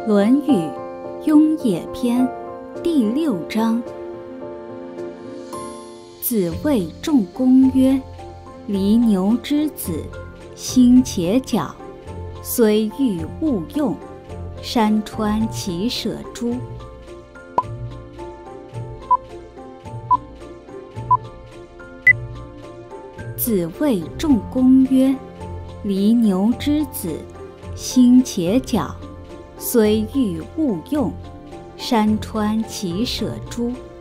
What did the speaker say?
《论语·雍也篇》第6章。子谓仲弓曰：“犁牛之子，心且矫，虽欲勿用，山川其舍诸？”子谓仲弓曰：“犁牛之子，心且矫，虽欲勿用，山川其舍诸？”